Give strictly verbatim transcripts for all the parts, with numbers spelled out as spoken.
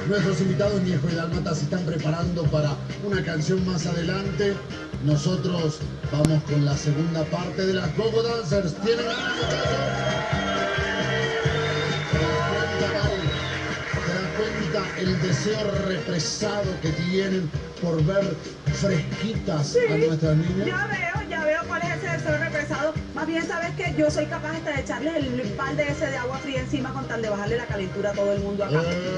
Nuestros invitados Ñejo y Dálmata se están preparando para una canción más adelante. Nosotros vamos con la segunda parte de las Go-Go Dancers. ¿Tienen ganas, muchachos? ¿Te das cuenta el deseo represado que tienen por ver fresquitas sí, a nuestras niñas? Ya veo, ya veo cuál es ese deseo represado. Más bien, ¿sabes qué? Yo soy capaz hasta de echarles el balde ese de agua fría encima con tal de bajarle la calentura a todo el mundo acá. Eh,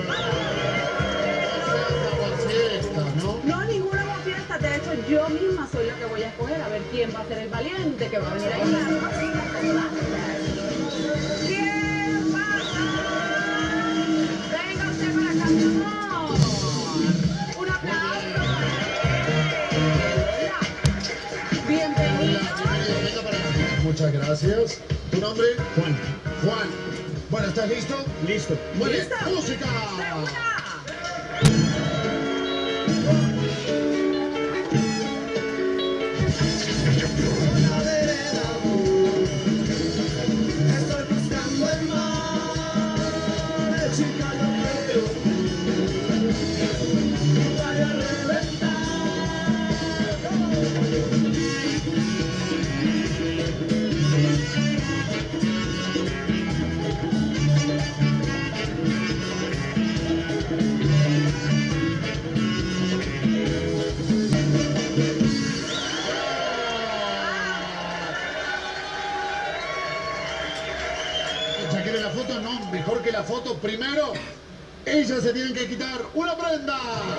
no fiesta, ¿no? No, ninguna agua fiesta. De hecho, yo misma soy la que voy a escoger a ver quién va a ser el valiente que va a venir a ayudar. ¿Quién pasa? Venga usted para acá, mi amor. Un aplauso. Bienvenido. Muchas gracias. ¿Tu nombre? Juan. Juan. Bueno, ¿estás listo? Listo. Muy bien. ¿Listo? ¡Música! ¡De una! Estoy buscando el mar, chica, lo veo. Voy a reventar. ¿Ya quiere la foto? No, mejor que la foto. Primero, ellas se tienen que quitar una prenda.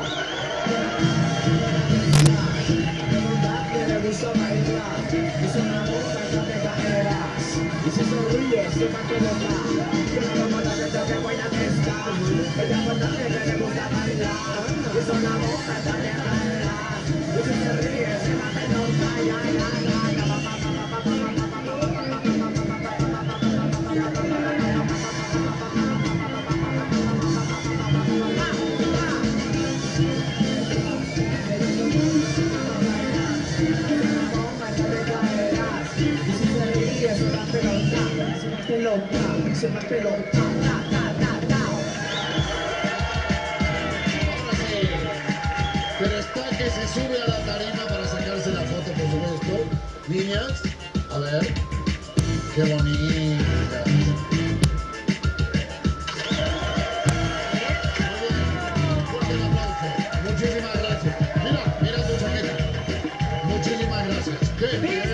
Le gusta bailar, es una boca que te caerás. Y si se ríe, sepa que no va. Que no como la que te voy a testar. Ella cuenta que le gusta bailar, es una boca que te caerás. Y si se ríe, sepa que no va. Ya, ya, ya, ya, pa, pa, pa, pa, pa, pa, pa, pa, pa, pa, pa, pa. Pelota, se me pelota, ta, ta, ta, ta. Ahora sí. Pero está que se sube a la tarima para sacarse la foto, por supuesto. Niñas, a ver. Qué bonita. Fuerte el aplauso. Muchísimas gracias. Mira, mira tu chaqueta. Muchísimas gracias. Qué bien.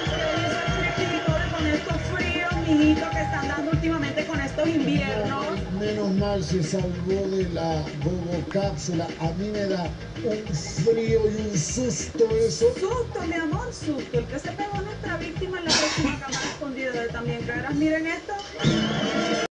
Con estos fríos, mijitos, que están dando últimamente con estos inviernos. Menos mal se salvó de la Go-Go cápsula. A mí me da un frío y un susto eso. Susto, mi amor, susto. El que se pegó nuestra víctima en la próxima cámara escondida de también creerás. Miren esto.